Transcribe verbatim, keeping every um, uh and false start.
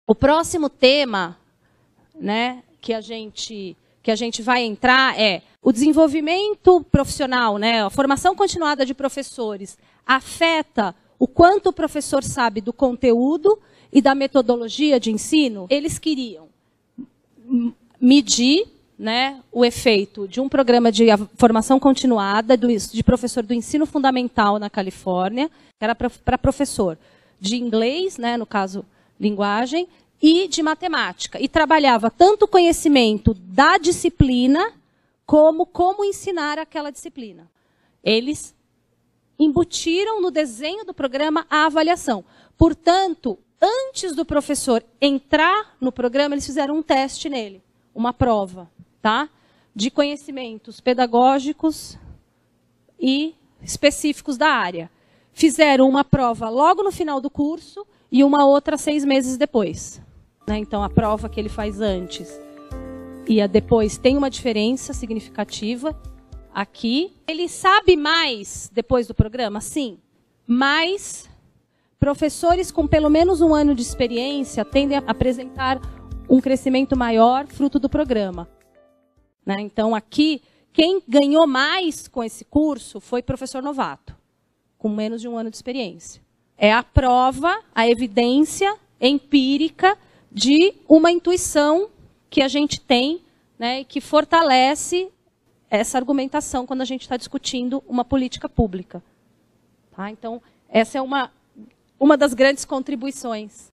O próximo tema, né, que a gente, que a gente vai entrar é o desenvolvimento profissional, né, a formação continuada de professores afeta o quanto o professor sabe do conteúdo e da metodologia de ensino. Eles queriam medir, né, o efeito de um programa de formação continuada do, de professor do ensino fundamental na Califórnia, que era para professor de inglês, né, no caso, linguagem, e de matemática. E trabalhava tanto o conhecimento da disciplina, como como ensinar aquela disciplina. Eles embutiram no desenho do programa a avaliação. Portanto, antes do professor entrar no programa, eles fizeram um teste nele, uma prova, tá? De conhecimentos pedagógicos e específicos da área. Fizeram uma prova logo no final do curso e uma outra seis meses depois. Né? Então, a prova que ele faz antes e a depois tem uma diferença significativa aqui. Ele sabe mais depois do programa? Sim. Mas professores com pelo menos um ano de experiência tendem a apresentar um crescimento maior fruto do programa. Né? Então, aqui, quem ganhou mais com esse curso foi professor novato, com menos de um ano de experiência. É a prova, a evidência empírica de uma intuição que a gente tem, né, que fortalece essa argumentação quando a gente está discutindo uma política pública. Tá? Então, essa é uma, uma das grandes contribuições